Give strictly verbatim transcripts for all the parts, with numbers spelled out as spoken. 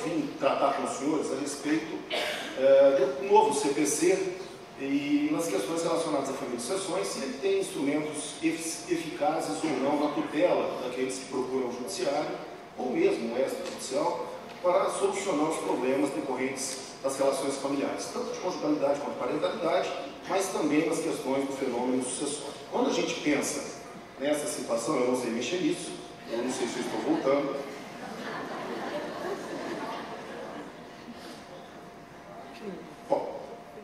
vim tratar com os senhores a respeito é, do novo C P C e nas questões relacionadas à família de sucessões, se ele tem instrumentos eficazes ou não na tutela daqueles que procuram o judiciário, ou mesmo o extrajudicial, para solucionar os problemas decorrentes das relações familiares, tanto de conjugalidade quanto de parentalidade, mas também nas questões do fenômeno sucessório. Quando a gente pensa nessa situação, eu não sei mexer nisso, eu não sei se eu estou voltando. Bom,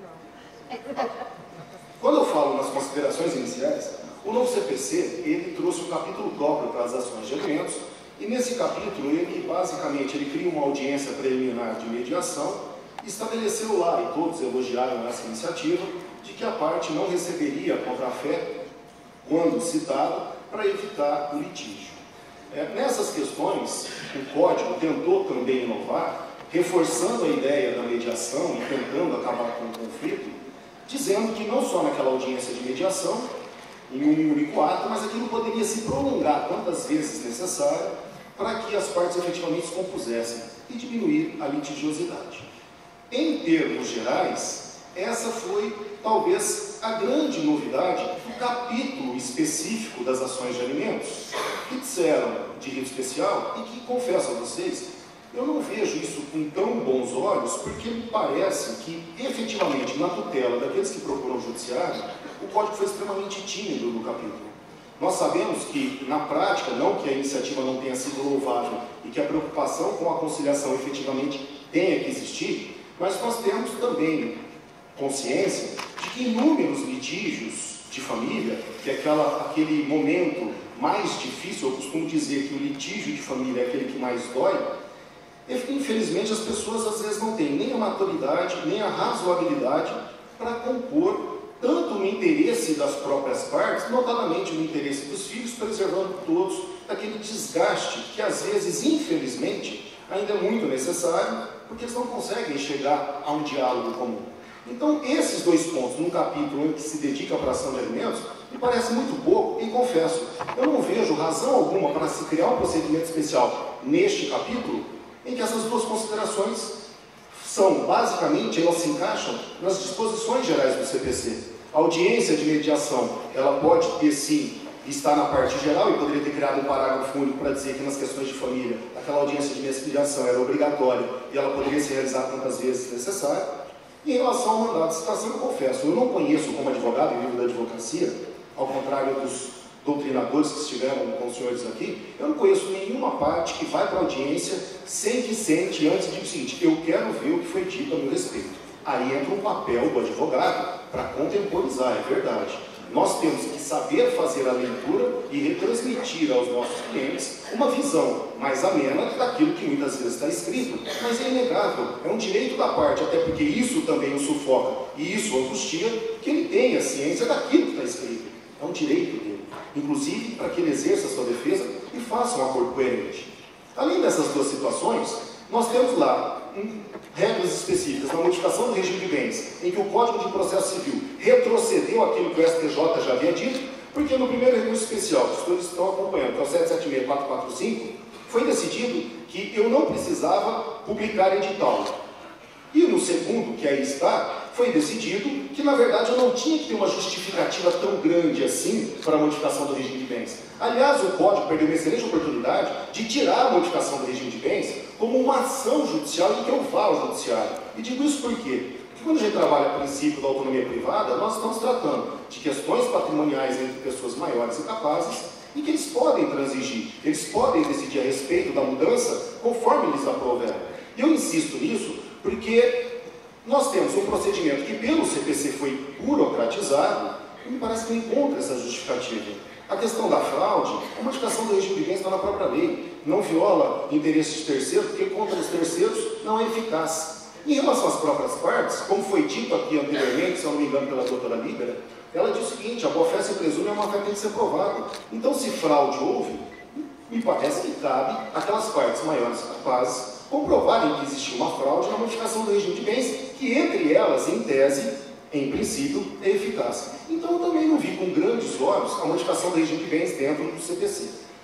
quando eu falo nas considerações iniciais, o novo C P C, ele trouxe um capítulo próprio para as ações de alimentos, e nesse capítulo, ele basicamente ele cria uma audiência preliminar de mediação, estabeleceu lá, e todos elogiaram essa iniciativa, de que a parte não receberia contrafé quando citado para evitar o litígio. É, nessas questões, o Código tentou também inovar, reforçando a ideia da mediação e tentando acabar com o conflito, dizendo que não só naquela audiência de mediação, em um único ato, mas aquilo poderia se prolongar quantas vezes necessário para que as partes efetivamente se compusessem e diminuir a litigiosidade. Em termos gerais, essa foi talvez a grande novidade do capítulo específico das ações de alimentos, que disseram de rito especial e que, confesso a vocês, eu não vejo isso com tão bons olhos, porque me parece que, efetivamente, na tutela daqueles que procuram o judiciário, o Código foi extremamente tímido no capítulo. Nós sabemos que, na prática, não que a iniciativa não tenha sido louvável e que a preocupação com a conciliação efetivamente tenha que existir, mas nós temos também consciência de que inúmeros litígios de família, que é aquela, aquele momento mais difícil, eu costumo dizer que o litígio de família é aquele que mais dói, infelizmente as pessoas às vezes não têm nem a maturidade, nem a razoabilidade para compor tanto no interesse das próprias partes, notadamente no interesse dos filhos, preservando todos daquele desgaste que às vezes, infelizmente, ainda é muito necessário, porque eles não conseguem chegar a um diálogo comum. Então, esses dois pontos, num capítulo em que se dedica para a ação de alimentos, me parece muito pouco, e confesso, eu não vejo razão alguma para se criar um procedimento especial neste capítulo, em que essas duas considerações são, basicamente, elas se encaixam nas disposições gerais do C P C. A audiência de mediação, ela pode ter, sim, estar na parte geral, e poderia ter criado um parágrafo único para dizer que nas questões de família, aquela audiência de mediação era obrigatória e ela poderia ser realizada quantas vezes necessário. E em relação ao mandato de citação, eu confesso, eu não conheço como advogado em livro da advocacia, ao contrário dos doutrinadores que estiveram com os senhores aqui, eu não conheço nenhuma parte que vai para a audiência sem que sente antes de dizer o seguinte: eu quero ver o que foi dito a meu respeito. Aí entra um papel do advogado para contemporizar, é verdade. Nós temos que saber fazer a leitura e retransmitir aos nossos clientes uma visão mais amena daquilo que muitas vezes está escrito, mas é inegável, é um direito da parte, até porque isso também o sufoca e isso o angustia, que ele tenha ciência daquilo que está escrito. É um direito dele, inclusive para que ele exerça a sua defesa e faça um acordo coerente. Além dessas duas situações, nós temos lá um, regras específicas na modificação do regime de bens, em que o Código de Processo Civil retrocedeu aquilo que o S T J já havia dito, porque no primeiro recurso especial, que todos estão acompanhando, que é o sete sete seis quatro quatro cinco, foi decidido que eu não precisava publicar edital. E no segundo, que aí está, foi decidido que, na verdade, eu não tinha que ter uma justificativa tão grande assim para a modificação do regime de bens. Aliás, o Código perdeu uma excelente oportunidade de tirar a modificação do regime de bens como uma ação judicial e que eu vá ao judiciário. E digo isso por quê? Porque quando a gente trabalha o princípio da autonomia privada, nós estamos tratando de questões patrimoniais entre pessoas maiores e capazes e que eles podem transigir, eles podem decidir a respeito da mudança conforme eles aproverem. E eu insisto nisso porque nós temos um procedimento que pelo C P C foi burocratizado e me parece que não encontra essa justificativa. A questão da fraude, a modificação do regime de bens está na própria lei, não viola interesses de terceiros, porque contra os terceiros não é eficaz. Em relação às próprias partes, como foi dito aqui anteriormente, se eu não me engano pela doutora Líbera, ela diz o seguinte: a boa-fé se presume, a má-fé tem que ser provada. Então, se fraude houve, me parece que cabe àquelas partes maiores capazes comprovarem que existiu uma fraude na modificação do regime de bens, que entre elas, em tese, em princípio, é eficaz. Então, eu também não vi com grandes olhos a modificação do regime de bens dentro do C P C.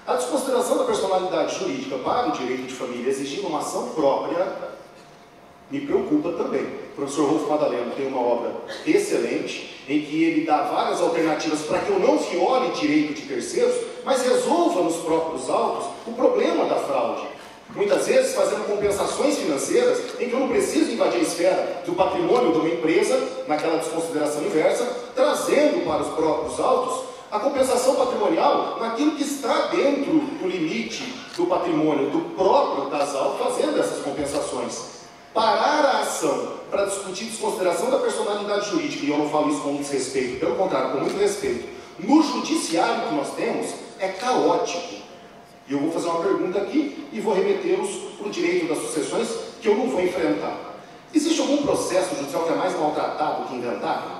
A desconsideração da personalidade jurídica para o direito de família exigindo uma ação própria me preocupa também. O professor Rolf Madaleno tem uma obra excelente, em que ele dá várias alternativas para que eu não viole direito de terceiros, mas resolva nos próprios autos o problema da fraude. Muitas vezes fazendo compensações financeiras em que eu não preciso invadir a esfera do patrimônio de uma empresa, naquela desconsideração inversa, trazendo para os próprios autos a compensação patrimonial naquilo que está dentro do limite do patrimônio do próprio casal, fazendo essas compensações. Parar a ação para discutir desconsideração da personalidade jurídica, e eu não falo isso com desrespeito, pelo contrário, com muito respeito, no judiciário que nós temos, é caótico. E eu vou fazer uma pergunta aqui e vou remetê-los para o direito das sucessões, que eu não vou enfrentar. Existe algum processo judicial que é mais maltratado que inventável?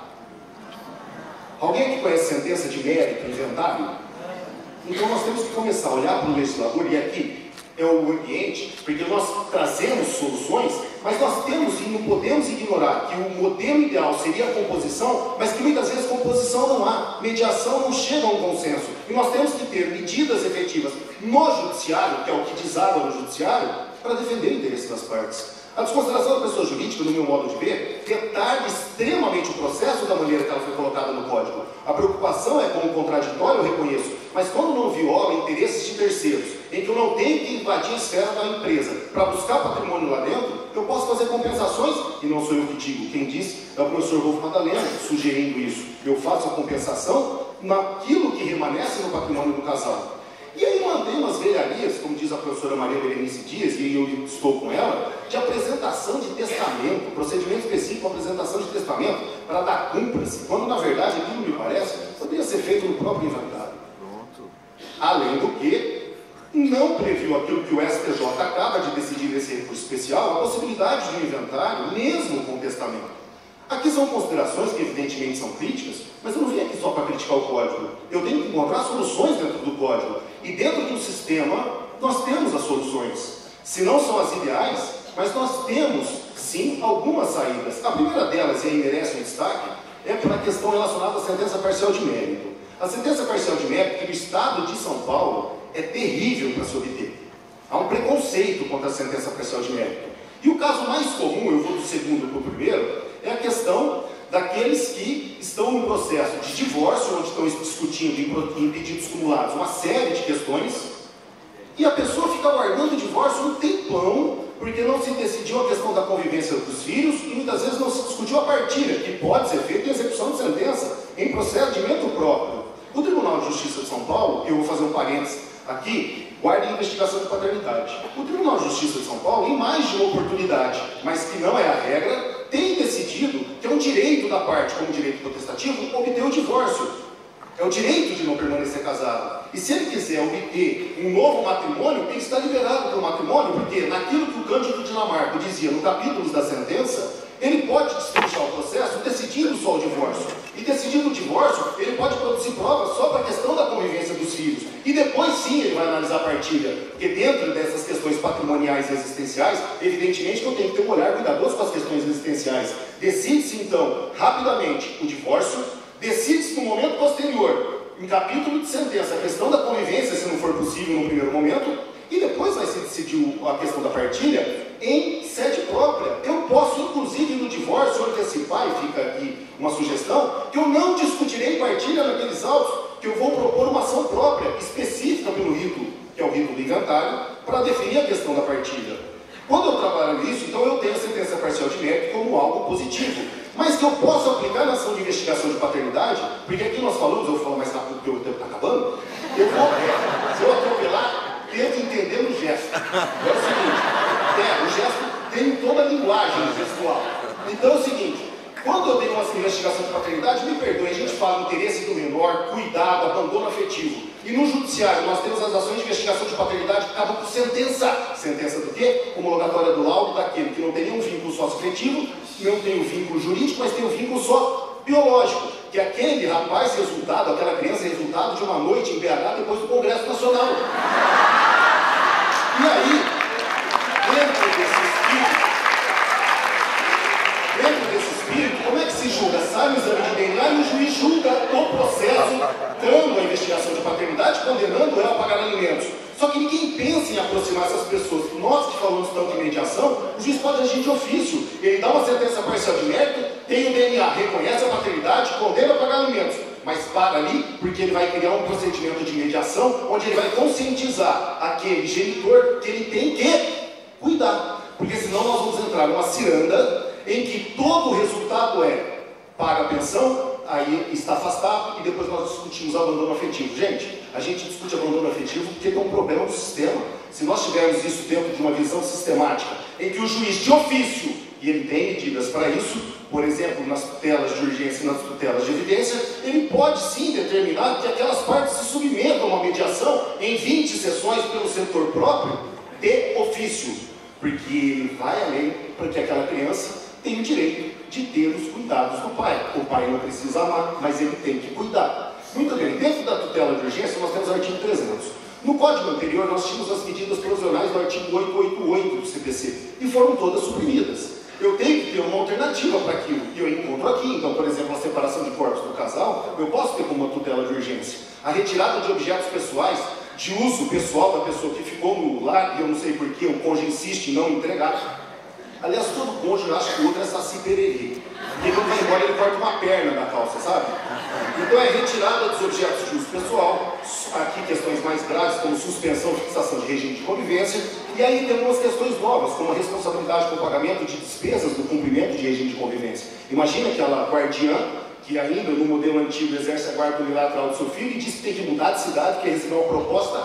Alguém aqui conhece sentença de mérito inventável? Então nós temos que começar a olhar para o legislador, e aqui é o ambiente, porque nós trazemos soluções, mas nós temos e não podemos ignorar que o modelo ideal seria a composição, mas que muitas vezes composição não há, mediação não chega a um consenso. E nós temos que ter medidas efetivas no judiciário, que é o que deságua no judiciário, para defender o interesse das partes. A desconsideração da pessoa jurídica, no meu modo de ver, retarda extremamente o processo da maneira que ela foi colocada no Código. A preocupação é com o contraditório, eu reconheço, mas quando não viola interesses de terceiros, em que eu não tenho que invadir a esfera da empresa para buscar patrimônio lá dentro, eu posso fazer compensações, e não sou eu que digo, quem disse é o professor Rolf Madaleno, sugerindo isso. Eu faço a compensação naquilo que remanesce no patrimônio do casal. E aí mantém umas velharias, como diz a professora Maria Berenice Dias, e eu estou com ela, de apresentação de testamento, procedimento específico para apresentação de testamento, para dar cúmplice, quando na verdade aquilo me parece poderia ser feito no próprio inventário. Além do que, não previu aquilo que o S T J acaba de decidir nesse recurso especial, a possibilidade de um inventário, mesmo com testamento. Aqui são considerações que evidentemente são críticas, mas eu não vim aqui só para criticar o código. Eu tenho que encontrar soluções dentro do código. E dentro do sistema, nós temos as soluções. Se não são as ideais, mas nós temos, sim, algumas saídas. A primeira delas, e aí merece um destaque, é para a questão relacionada à sentença parcial de mérito. A sentença parcial de mérito, que no estado de São Paulo, é terrível para se obter. Há um preconceito contra a sentença parcial de mérito. E o caso mais comum, eu vou do segundo para o primeiro, é a questão daqueles que estão no processo de divórcio, onde estão discutindo em pedidos cumulados uma série de questões, e a pessoa fica guardando o divórcio um tempão, porque não se decidiu a questão da convivência dos filhos, e muitas vezes não se discutiu a partilha, que pode ser feita em execução de sentença, em procedimento próprio. O Tribunal de Justiça de São Paulo, eu vou fazer um parênteses aqui, guarda a investigação de paternidade. O Tribunal de Justiça de São Paulo, em mais de uma oportunidade, mas que não é a regra, tem decidido que é um direito da parte, como direito potestativo, obter o divórcio. É o direito de não permanecer casado. E se ele quiser obter um novo matrimônio, tem que estar liberado pelo matrimônio, porque naquilo que o Cândido Dinamarca dizia no capítulo da sentença, ele pode destrinchar o processo decidindo só o divórcio. E decidindo o divórcio, ele pode produzir provas só para a questão da convivência dos filhos. E depois sim ele vai analisar a partilha. Porque dentro dessas questões patrimoniais e existenciais, evidentemente que eu tenho que ter um olhar cuidadoso com as questões existenciais. Decide-se então, rapidamente, o divórcio, decide-se no momento posterior, em capítulo de sentença, a questão da convivência, se não for possível no primeiro momento, e depois vai se decidir a questão da partilha em sede própria. Eu posso, inclusive, no divórcio, antecipar, e fica aqui uma sugestão, que eu não discutirei partilha naqueles autos, que eu vou propor uma ação própria, específica pelo rito, que é o rito do inventário, para definir a questão da partilha. Quando eu trabalho isso, então eu tenho a sentença parcial de mérito como algo positivo, mas que eu posso aplicar na ação de investigação de paternidade, porque aqui nós falamos, eu vou falar mais rápido porque o tempo está acabando, eu vou, se eu atropelar, tento entender no gesto. É o seguinte, é, o gesto tem toda a linguagem gestual. Então é o seguinte, quando eu tenho uma investigação de paternidade, me perdoe, a gente fala interesse do menor, cuidado, abandono afetivo. E no judiciário nós temos as ações de investigação de paternidade que acabam por sentença. Sentença do quê? Homologatória do laudo daquele que não tem nenhum vínculo sócio-afetivo, não tem um vínculo jurídico, mas tem um vínculo só biológico. Que aquele rapaz resultado, aquela criança resultado de uma noite em B H depois do Congresso Nacional. E aí, dentro desse espírito, dentro desse espírito, como é que se julga? Sai o exame de D N A e o juiz julga o processo arrancando a investigação de paternidade, condenando ela a pagar alimentos. Só que ninguém pensa em aproximar essas pessoas. Nós que falamos tanto de mediação, o juiz pode agir de ofício. Ele dá uma sentença parcial de mérito, tem o D N A, reconhece a paternidade, condena a pagar alimentos. Mas para ali, porque ele vai criar um procedimento de mediação, onde ele vai conscientizar aquele genitor que ele tem que cuidar. Porque senão nós vamos entrar numa ciranda em que todo o resultado é paga a pensão, aí está afastado, e depois nós discutimos abandono afetivo. Gente, a gente discute abandono afetivo porque tem um problema no sistema. Se nós tivermos isso dentro de uma visão sistemática, em que o juiz de ofício, e ele tem medidas para isso, por exemplo, nas tutelas de urgência e nas tutelas de evidência, ele pode sim determinar que aquelas partes se submetam a uma mediação em vinte sessões pelo setor próprio de ofício, porque ele vai além para que aquela criança tenha o direito de ter os cuidados do pai. O pai não precisa amar, mas ele tem que cuidar. Muito bem, dentro da tutela de urgência nós temos o artigo trezentos. No código anterior nós tínhamos as medidas provisionais do artigo oitocentos e oitenta e oito do C P C, e foram todas suprimidas. Eu tenho que ter uma alternativa para aquilo, e eu encontro aqui. Então, por exemplo, a separação de corpos do casal, eu posso ter como uma tutela de urgência. A retirada de objetos pessoais, de uso pessoal da pessoa que ficou no lar, e eu não sei porquê, o cônjuge insiste em não entregar. Aliás, todo cônjuge acha que o outro é saci pererê. Porque quando vai embora ele corta uma perna da calça, sabe? Então é retirada dos objetos de uso pessoal, aqui questões mais graves, como suspensão, fixação de regime de convivência, e aí tem algumas questões novas, como a responsabilidade por pagamento de despesas do cumprimento de regime de convivência. Imagina aquela guardiã que ainda no modelo antigo exerce a guarda unilateral do seu filho e diz que tem que mudar de cidade porque recebeu uma proposta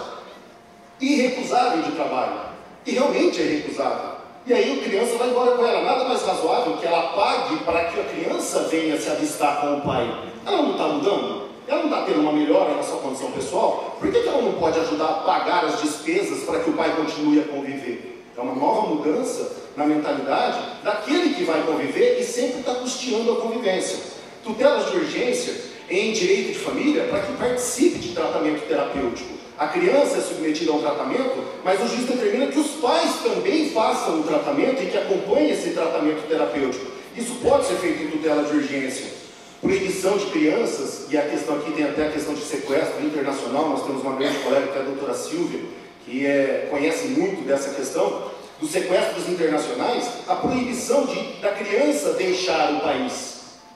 irrecusável de trabalho. E realmente é irrecusável. E aí a criança vai embora com ela. Nada mais razoável que ela pague para que a criança venha se avistar com o pai. Ela não está mudando? Ela não está tendo uma melhora na sua condição pessoal? Por que que ela não pode ajudar a pagar as despesas para que o pai continue a conviver? É uma nova mudança na mentalidade daquele que vai conviver e sempre está custeando a convivência. Tutelas de urgência em direito de família para que participe de tratamento terapêutico. A criança é submetida a um tratamento, mas o juiz determina que os pais também façam o tratamento e que acompanhem esse tratamento terapêutico. Isso pode ser feito em tutela de urgência. Proibição de crianças, e a questão aqui tem até a questão de sequestro internacional. Nós temos uma grande colega, que é a doutora Silvia, que é, conhece muito dessa questão, dos sequestros internacionais, a proibição de, da criança deixar o país.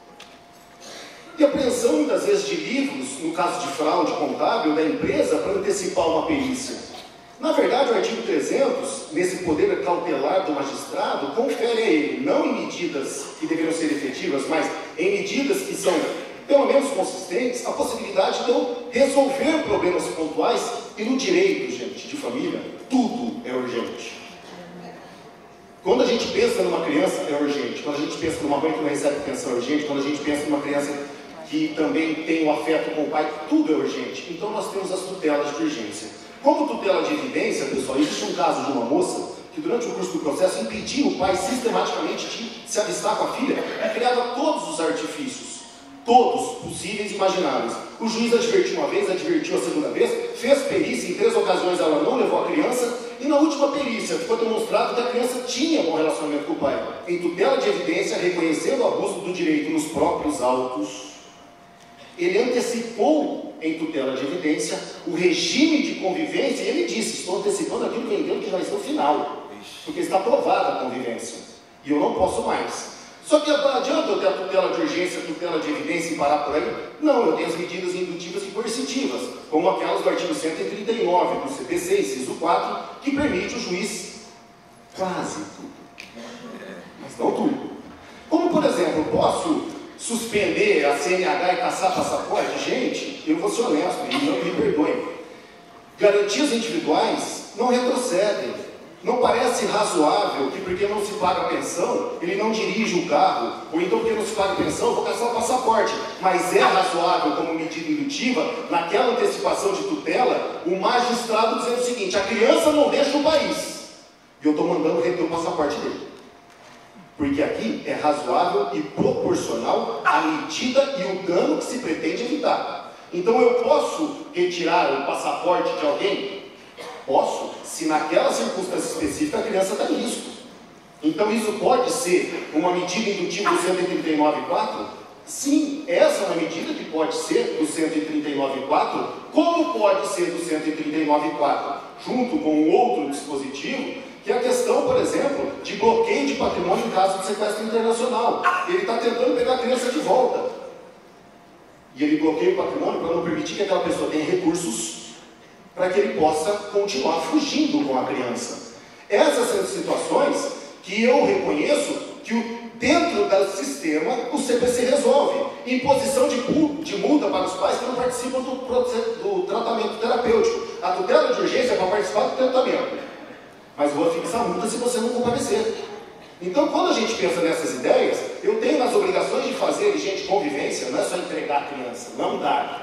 E apreensão, muitas vezes, de livros, no caso de fraude contábil, da empresa, para antecipar uma perícia. Na verdade, o artigo trezentos, nesse poder cautelar do magistrado, confere a ele, não em medidas que deveriam ser efetivas, mas em medidas que são, pelo menos, consistentes, a possibilidade de eu resolver problemas pontuais. E no direito, gente, de família, tudo é urgente. Quando a gente pensa numa criança, é urgente. Quando a gente pensa numa mãe que não recebe pensão, é urgente. Quando a gente pensa numa criança que também tem o afeto com o pai, tudo é urgente. Então nós temos as tutelas de urgência. Como tutela de evidência, pessoal, existe um caso de uma moça que durante o curso do processo impediu o pai sistematicamente de se avistar com a filha e criava todos os artifícios, todos possíveis e imagináveis. O juiz advertiu uma vez, advertiu a segunda vez, fez perícia, em três ocasiões ela não levou a criança, e na última perícia ficou demonstrado que a criança tinha bom relacionamento com o pai. Em tutela de evidência, reconhecendo o abuso do direito nos próprios autos, ele antecipou em tutela de evidência o regime de convivência, e ele disse: estou antecipando aquilo que eu entendo que já está no final, porque está aprovada a convivência, e eu não posso mais. Só que não adianta eu ter a tutela de urgência, a tutela de evidência e parar por aí. Não, eu tenho as medidas indutivas e coercitivas, como aquelas do artigo cento e trinta e nove do C P C, inciso quatro, que permite o juiz quase tudo, mas não tudo. Como, por exemplo, eu posso suspender a C N H e caçar passaporte? Gente, eu vou ser honesto, e não me perdoem. Garantias individuais não retrocedem. Não parece razoável que porque não se paga a pensão, ele não dirige o carro, ou então porque não se paga a pensão, eu vou caçar o passaporte. Mas é razoável, como medida indutiva, naquela antecipação de tutela, o magistrado dizendo o seguinte: a criança não deixa o país, e eu estou mandando reter o passaporte dele. Porque aqui é razoável e proporcional à medida e o dano que se pretende evitar. Então eu posso retirar o passaporte de alguém? Posso, se naquela circunstância específica a criança está em risco. Então isso pode ser uma medida indutiva do cento e trinta e nove ponto quatro? Sim, essa é uma medida que pode ser do cento e trinta e nove ponto quatro, como pode ser do cento e trinta e nove ponto quatro, junto com um outro dispositivo, que é a questão, por exemplo, de bloqueio de patrimônio em caso de sequestro internacional. Ele está tentando pegar a criança de volta. E ele bloqueia o patrimônio para não permitir que aquela pessoa tenha recursos para que ele possa continuar fugindo com a criança. Essas são situações que eu reconheço que o dentro do sistema, o C P C resolve. Imposição de, de multa para os pais que não participam do, do tratamento terapêutico. A tutela de urgência é para participar do tratamento. Mas vou fixar multa se você não comparecer. Então, quando a gente pensa nessas ideias, eu tenho nas obrigações de fazer, gente, convivência, não é só entregar a criança, não dá.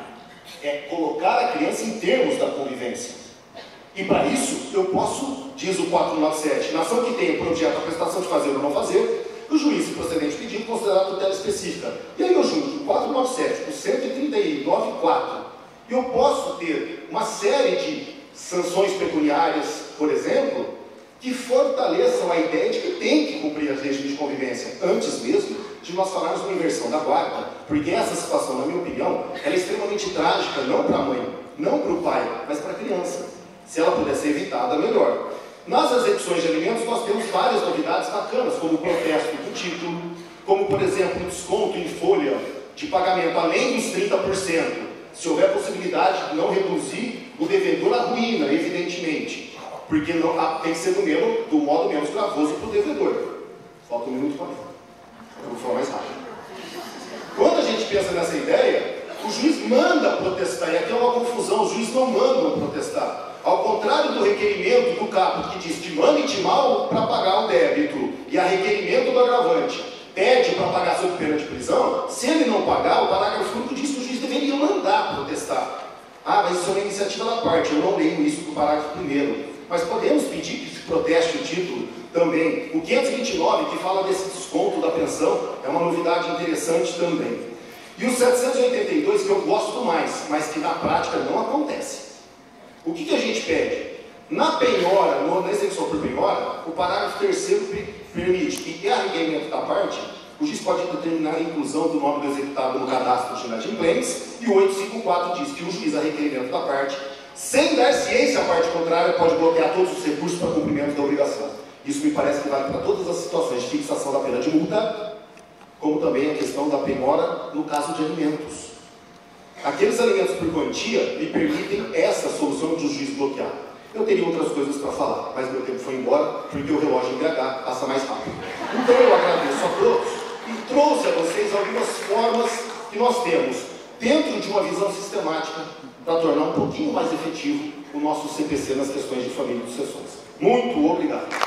É colocar a criança em termos da convivência. E para isso, eu posso, diz o quatrocentos e noventa e sete, nação que tenha por objeto a prestação de fazer ou não fazer, o juiz, se procedente pedido, considerar a tutela específica. E aí eu junto o quatrocentos e noventa e sete com cento e trinta e nove ponto quatro, e eu posso ter uma série de sanções pecuniárias, por exemplo, que fortaleçam a ideia de que tem que cumprir as leis de convivência, antes mesmo de nós falarmos uma inversão da guarda, porque essa situação, na minha opinião, ela é extremamente trágica, não para a mãe, não para o pai, mas para a criança. Se ela puder ser evitada, melhor. Nas execuções de alimentos, nós temos várias novidades bacanas, como o protesto do título, como, por exemplo, o desconto em folha de pagamento, além dos trinta por cento, se houver possibilidade de não reduzir o devedor à ruína, evidentemente, porque não, tem que ser do, mesmo, do modo menos gravoso para o devedor. Falta um minuto para mim. Eu vou falar mais rápido. Quando a gente pensa nessa ideia, o juiz manda protestar, e aqui é uma confusão, os juízes não mandam protestar. Ao contrário do requerimento do caput que diz que manda intimar para pagar o débito, e a requerimento do agravante pede para pagar sob pena de prisão, se ele não pagar, o parágrafo único diz que o juiz deveria mandar protestar. Ah, mas isso é uma iniciativa da parte, eu não leio isso do parágrafo primeiro. Mas podemos pedir que se proteste o título também. O quinhentos e vinte e nove, que fala desse desconto da pensão, é uma novidade interessante também. E o setecentos e oitenta e dois, que eu gosto mais, mas que na prática não acontece. O que, que a gente pede? Na penhora, na execução por penhora, o parágrafo terceiro permite que, em arreguimento da parte, o juiz pode determinar a inclusão do nome do executado no cadastro de inadimplentes, e o oitocentos e cinquenta e quatro diz que o juiz, a requerimento da parte, sem dar ciência à parte contrária, pode bloquear todos os recursos para cumprimento da obrigação. Isso me parece que vale para todas as situações de fixação da pena de multa, como também a questão da penhora no caso de alimentos. Aqueles alimentos por quantia me permitem essa solução de o juiz bloquear. Eu teria outras coisas para falar, mas meu tempo foi embora, porque o relógio em B H passa mais rápido. Então eu agradeço a todos e trouxe a vocês algumas formas que nós temos, dentro de uma visão sistemática, para tornar um pouquinho mais efetivo o nosso C P C nas questões de família e sucessões. Muito obrigado.